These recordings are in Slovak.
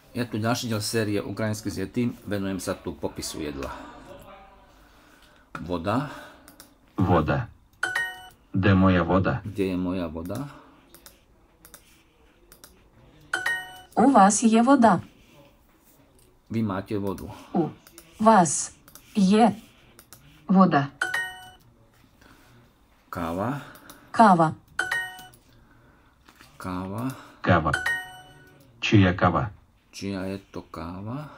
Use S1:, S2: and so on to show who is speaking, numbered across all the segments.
S1: Je tu ďalší diel série Ukrajinský s Yetim. Venujem sa tu popisu jedla. Voda.
S2: Вода. Де моя вода?
S1: Kde je moja voda?
S3: У вас є вода.
S1: Vy máte vodu.
S3: У вас є вода.
S1: Káva.
S3: Кава.
S1: Káva.
S2: Кава. Чия кава?
S1: Čia je to káva?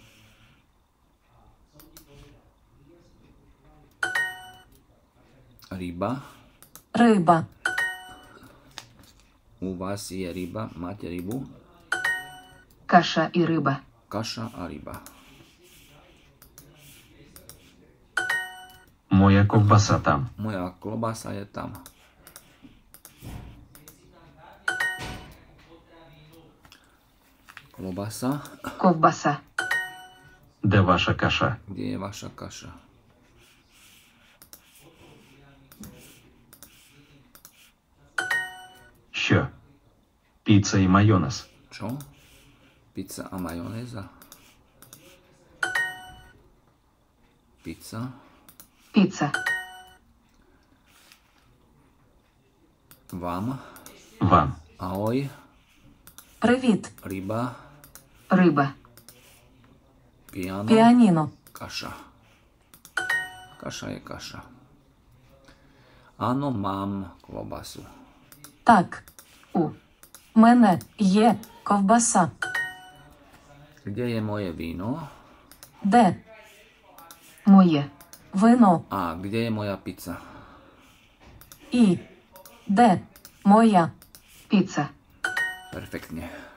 S1: Ryba.
S3: Риба.
S1: U vás je ryba. Máte rybu?
S3: Каша і риба.
S1: Kaša a ryba.
S2: Моя ковбаса там.
S1: Moja klobasa je tam. Klobasa.
S3: Ковбаса.
S2: Де ваша каша?
S1: Kde je vaša kaša?
S2: Що? Піца і майонез.
S1: Čo? Pizza a majonéza? Pizza.
S3: Піца.
S1: Vám.
S2: Вам.
S1: Ahoj.
S3: Привіт.
S1: Ryba.
S3: Риба.
S1: Piano.
S3: Піаніно.
S1: Kaša. Kaša je kaša. Áno, mám klobasu.
S3: Так. У мене є ковбаса.
S1: Kde je moje víno?
S3: Де моє вино?
S1: A kde je moja pizza?
S3: І де моя піца?
S1: Perfektne.